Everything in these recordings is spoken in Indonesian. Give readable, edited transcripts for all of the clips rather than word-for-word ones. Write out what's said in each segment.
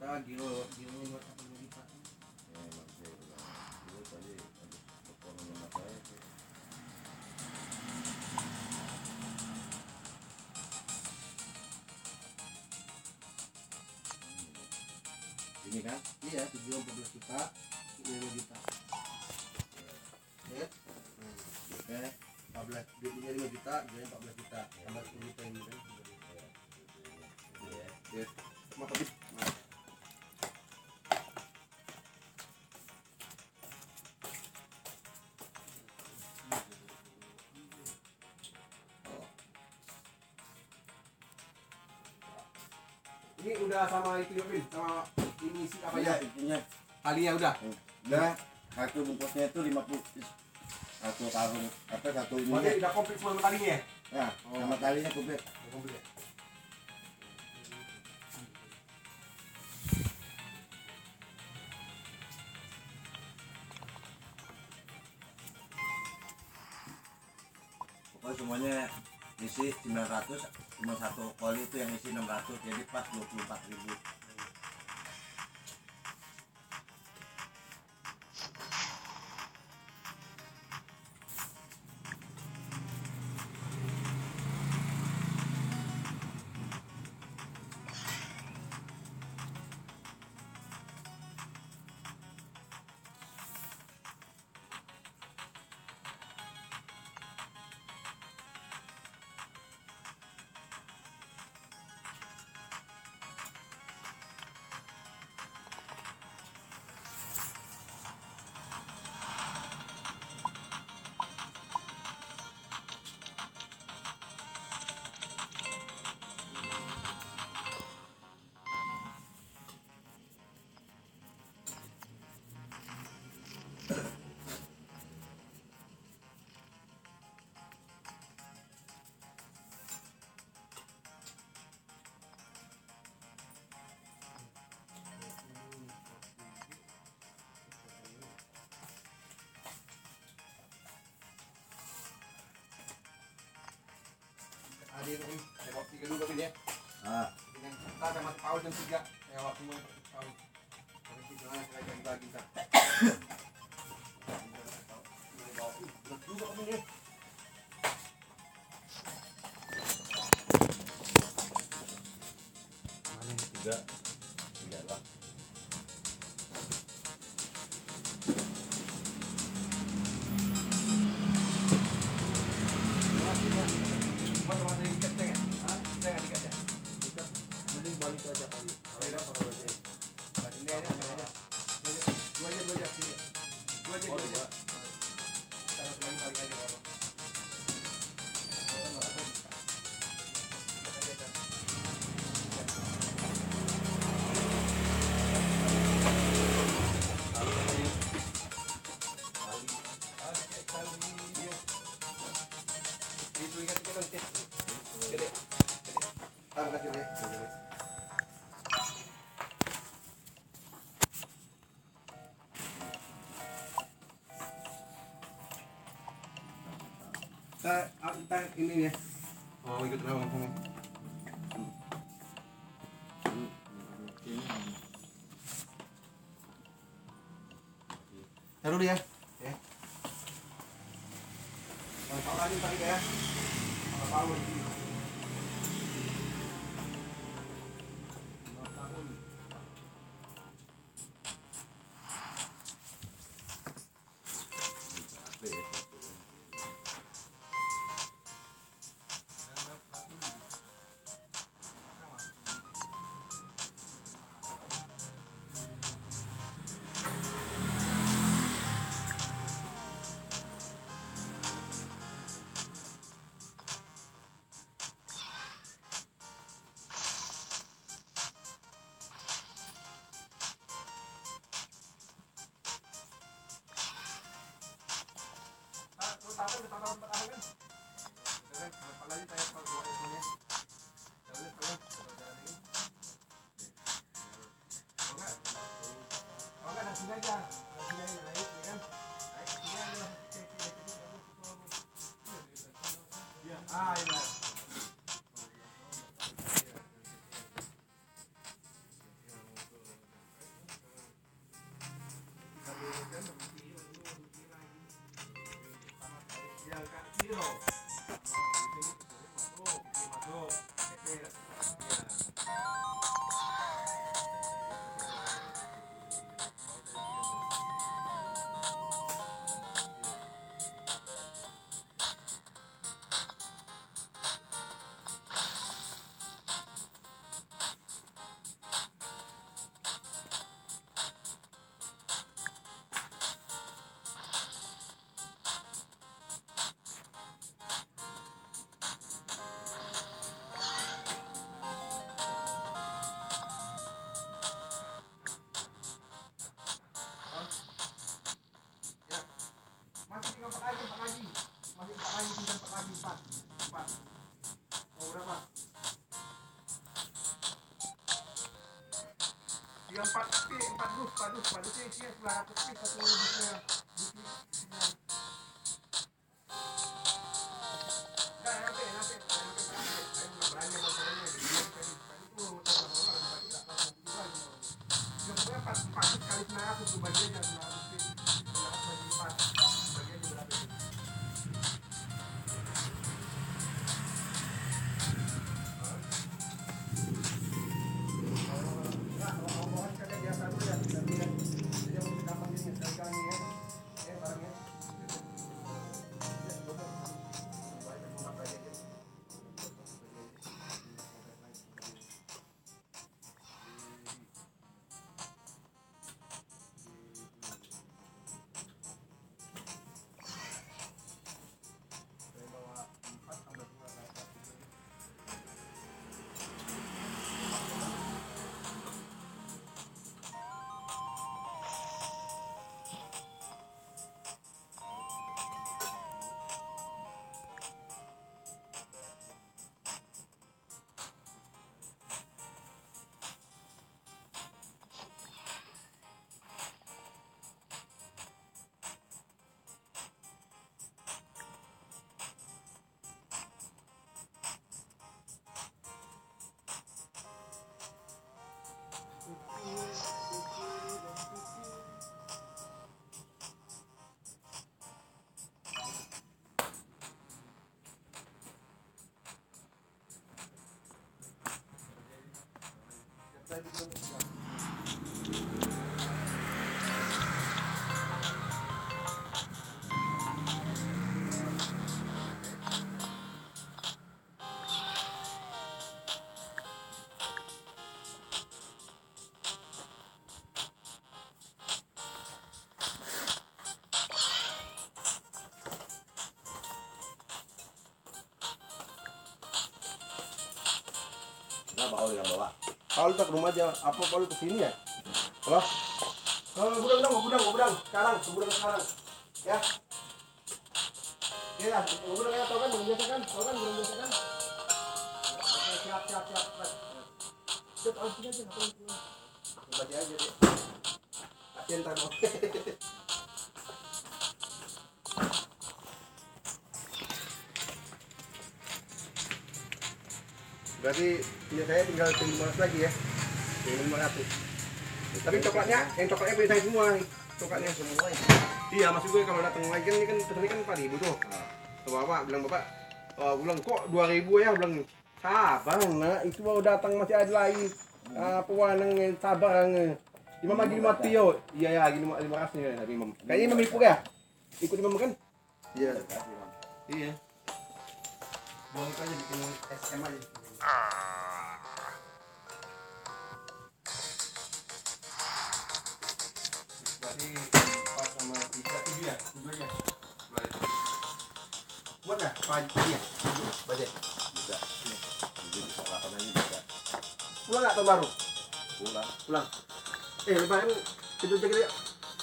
juta, Gio 45 juta. Ya maksudnya itu tadi habis berkorban sama saya sih. Ini kan? Iya, Gio 14 juta, 5 juta. Ya. Oke. 14, duitnya 5 juta, Gio 14 juta. Tambah 10 juta ini kan. Ya. Mata bis. Ini udah sama itu Yopin, sama ini isi apa ya? Intinya Alia udah. udah satu bungkusnya itu 50 satu karung apa satu ini Berarti udah komplit semua talinya ya? ya sama talinya komplit. Udah komplit ya? Pokoknya semuanya isi 900, cuma satu koli itu yang isi 600, jadi pas 24.000. Ada ini, tengok 3 dulu Yopin ya. Ah, Dengan kita sama Paul jam 3. Tengok semua Paul. Kalau kita saya bagi-bagi kan. Berat juga Yopin ya. mana ini tiga lah. Masa diikat ya? Hah? Saya nggak diikat ya? Diikat. Mending balik aja kali. Kalau tidak pakai baju. Ini aja, ini aja. Dua aja sini. Dua aja. Taruh lagi balik aja kalau. Itu ikat nanti. Gede. Taruh kecil ya. Kita ini ya. Oh, ikut rawang sama. Taruh dulu ya. Ya. Kalau lagi tadi ya. Kalau Paul di sini. yang 4 dus isinya 900 piece satu dusnya. Nah, nanti berani masalahnya itu pokoknya 4 dus kali 900 tuh bagiannya 900 piece 900 bagi 4 bagiannya berapa itu? Paul yang bawa. Paul ke rumah aja. Apa Paul ke sini ya? Halo? Gudang. Sekarang, sekarang. Ya. Ya, gudang ya, tau kan, gudang biasa kan? Gudang biasa kan? Oke, siap. Siap, sini aja, ngapain sini? Baca aja deh. Kasian ntar dong. Berarti punya saya tinggal 500 lagi ya. 500. Tapi coklatnya, yang coklatnya punya saya semua nih. Coklatnya semua. Iya, maksud gue kalau datang lagi kan ini kan tadi kan 4.000 tuh. Tuh Bapak bilang bilang kok 2.000 ya, bilang sabar nak, itu baru datang masih ada lagi. Pewanang sabar Imam lagi 5 tio. Iya ya, lagi 500 nih dari Imam. Kayaknya Imam ikut ya? Ikut Imam kan? Iya. Iya. Buang itu aja bikin SM aja. Berarti pas sama 7 ya? 7 aja. Buat nggak? Pagi ya? Baca. Bisa. Bisa kapan aja bisa. Pulang nggak tahun baru? Pulang. Lebaran itu aja ya.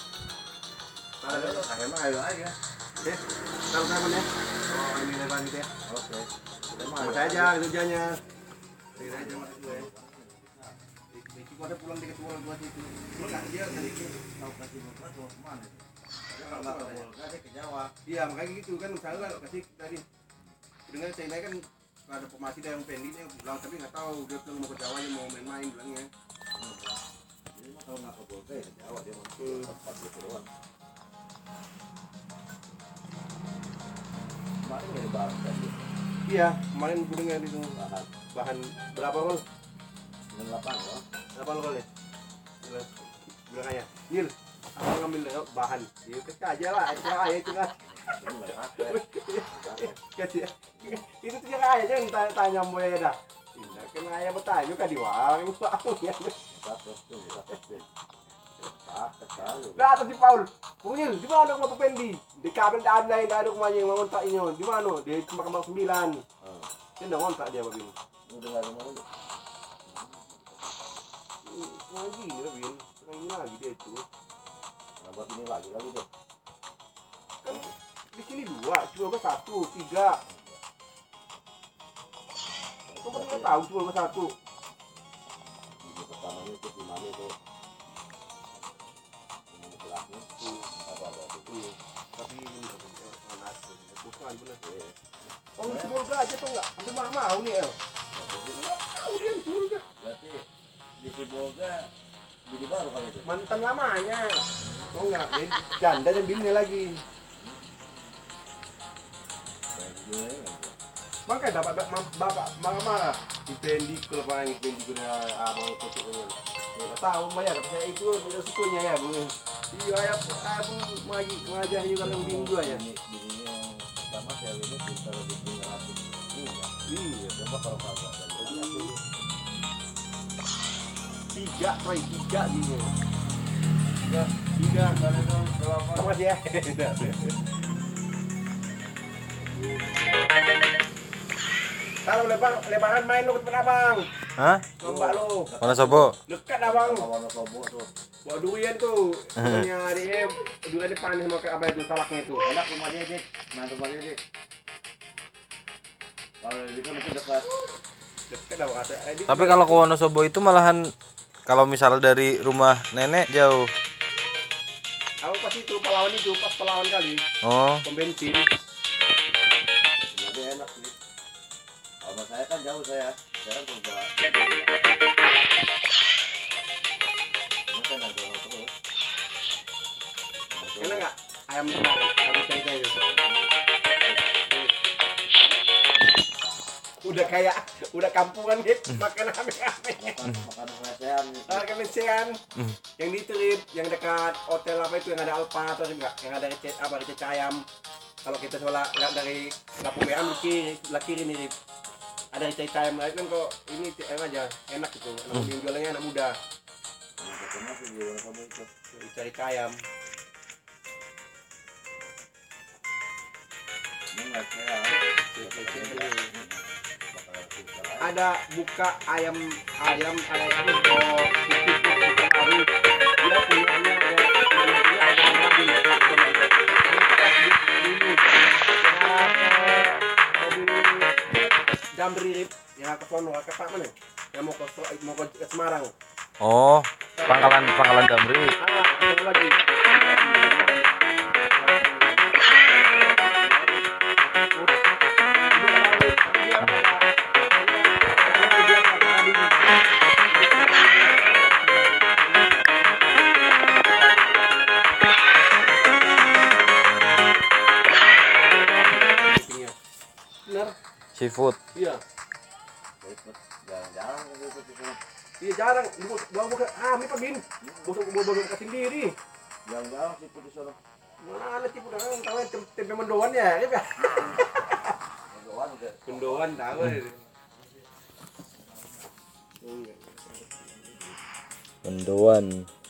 Ayo aja. Oke. Kapan ya? Oh, ini lebaran gitu ya. Oke. Masih aja kerjanya. Ini aja maksud gue. Itu ada pulang dikit pulang buat itu. Lu nggak dia tadi Mau kasih buat lo kemana? Kalau nggak boleh ke Jawa. Iya makanya gitu kan misalnya kan kasih tadi. Dengan saya kan ada pemati yang pending dia bilang tapi nggak tahu dia bilang mau ke Jawa dia mau main-main bilangnya. Jadi mah kalau nggak ke boleh ke Jawa dia mau tempat gitu doang. Kemarin nggak dibahas kan dia. Iya kemarin gue dengar itu bahan berapa kol? 98 loh. Berapa kol ya? Bilang aja, Nil, aku ngambil bahan. Dia kecil aja lah, itu kan. Itu tuh yang ayah jangan tanya mau ya dah. Tidak kena ayah bertanya kan di warung ya. Nah, atas di Paul. Punggil, di mana aku mau pendi? Di kabel ada lain, ada rumahnya yang mau ngontrak ini. Di mana? Di Kembang 9. Dia udah ngontrak dia begini. Udah nggak ada mau lagi. Lagi Bin. Lagi lagi dia itu. Nah, buat ini lagi deh. Kan di sini 2, cuma 1, 3. Kamu nggak tahu cuma 1. Ini pertamanya itu gimana itu? Tapi ini panas. Bukan benar. Oh, semoga aja tuh enggak. Hampir mau nih, El. Tahu dia juga. Berarti di Sibolga bini baru kali itu. Mantan lamanya. Oh enggak, janda dan bini lagi. Makanya bapak marah-marah. Dipendi kalau paling dipendi guna abang tutup. Enggak tahu bayar saya itu tidak sukunya ya, Bu. Iya ya, aku ngajah juga yang bini gua ya. Bininya yang pertama ceweknya pintar lebih 300. Iya, Coba kalau kagak tiga gini. ya, 3 karena dong berapa? Sama aja ya. Kalau lebaran main lu ke tempat abang. Hah? Lomba lu. Mana sobo? Dekat abang. Warna sobo tuh. Bawa durian tuh. Punya dia durian panas sama ke apa itu salaknya itu. Enak rumah dia, Dik. Nah, rumah dia, Dik. Kalau di kan itu dekat. Dekat abang kata. Tapi kalau ke Wonosobo itu malahan kalau misal dari rumah nenek jauh. Aku pas itu pahlawan itu pas pahlawan kali. Oh, Pom bensin. Lebih enak sih. Kalau saya kan jauh saya. Sekarang coba. Ini kan ada orang terus. Enak nggak ayam kemarin? Ayam cair itu. Udah kampungan gitu makan rame-rame. Makan lesehan. Makan lesehan. Yang di trip, yang dekat hotel apa itu yang ada Alfa atau enggak? Yang ada recet ayam. Kalau kita sholat dari lampu merah sebelah kiri nih. Ada recet ayam lain kan kok ini aja enak gitu. Anak yang jualannya anak muda. Ketemu sih di orang kamu itu. Cari ayam. Ini lesehan. Ada buka ayam itu baru dia punyanya Jambrip ya ke sono ke Pak mana yang mau ke Semarang. oh, pangkalan Damri. Ada lagi. Benar. Seafood. Iya. Jarang-jarang gitu. Iya jarang. Bawa ini pagin. Bawa ke sendiri. Jarang-jarang sih di sana. Mana cipu dah tahu tempe mendoan ya, ya. Mendoan udah. Mendoan tahu. Mendoan.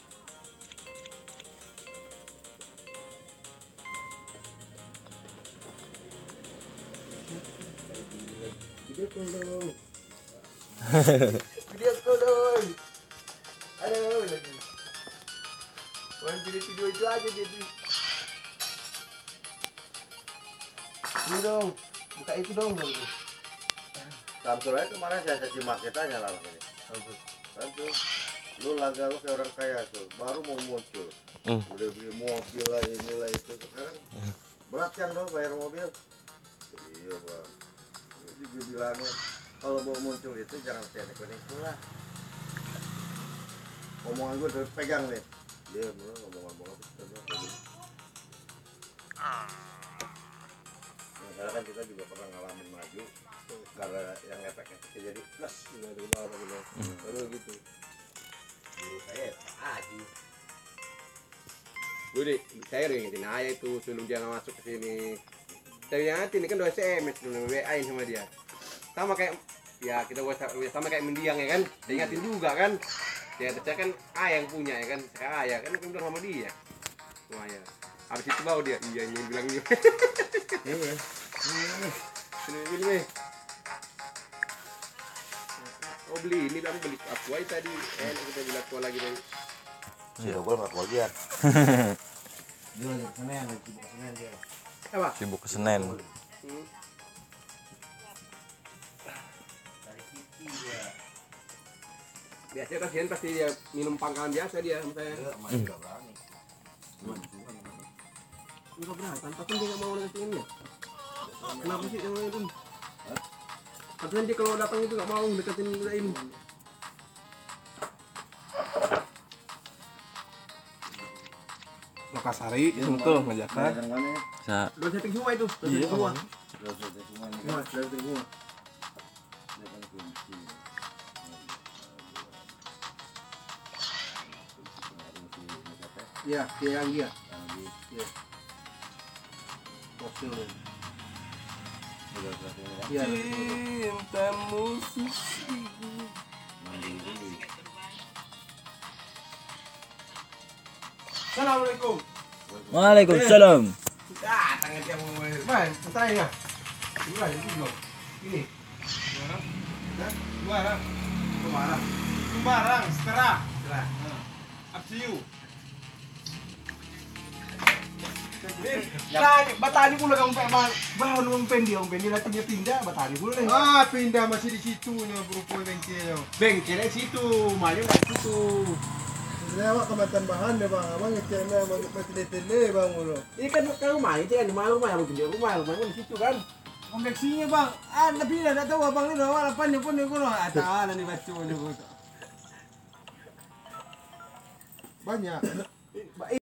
Video call dong. Aduh lagi. Main video itu aja dia. Ini dong. Buka itu dong. Samsul aja kemarin saya caci market aja lah ini. Samsul. Lu laga lu kayak orang kaya tuh, baru mau muncul. Udah beli mobil lah inilah itu sekarang. Berat kan lo bayar mobil? Iya bang. Jadi gue bilangnya kalau mau muncul itu jangan cek-cek lah. Omongan gue udah pegang nih. Dia ngomong-ngomong karena kan kita juga pernah ngalamin maju karena yang efek-efeknya jadi plus dari bawah gitu. Baru gitu. Dulu saya aja. Gue deh, saya ringetin aja itu sebelum dia nggak masuk ke sini. Ternyata ini kan udah SMS dulu WA-in sama dia. Sama kayak ya kita sama kayak mendiang ya kan. Diingatin juga kan. Ya saya kan ayah yang punya ya kan. Saya ayah kan bilang sama dia. Wah ya. Habis itu bawa dia iya bilang gitu. Ini. Oh beli ini tapi beli aku aja tadi. Kita beli aku lagi deh. Sudah gue nggak kebagian. Dia lagi Senin, Senin dia. Apa? Sibuk ke Senen. Biasanya kasihan pasti dia minum pangkalan biasa dia sama saya. Masih nggak berani. Enggak beratan, tapi dia nggak mau deketin ini. Kenapa sih yang itu? Katanya dia kalau datang itu nggak mau deketin ini. Lokasari itu ngajakan. Yang mana? Sa Udah setting semua itu, udah setting semua. Udah selesai semua nih. Semua, udah setting semua. Ini kan kunci. Iya, dia yang dia. Yang di Iya. Fosil. udah selesai ya. Iya. Cintamu suci. Mandiri. Assalamualaikum. Waalaikumsalam. Ah, tangan dia mau main. Santai ya. Dua ini dulu. Ini. Barang. Barang. Setera. Up to you. Nah, batali pula kamu pak bahan uang pendi latihnya pindah batali pula deh. Ah, pindah masih di situ nya berupa bengkelnya. Bengkelnya situ, malu di situ. Lewat kematan bahan deh bang, abang ngeceknya abang tele bang mulu. Ini kan rumah itu kan rumah yang begini rumah di situ kan. Kompleksinya bang, tapi tidak tahu abang ini rawat apa nih pun nih kono. Ada nih baca nih. Banyak.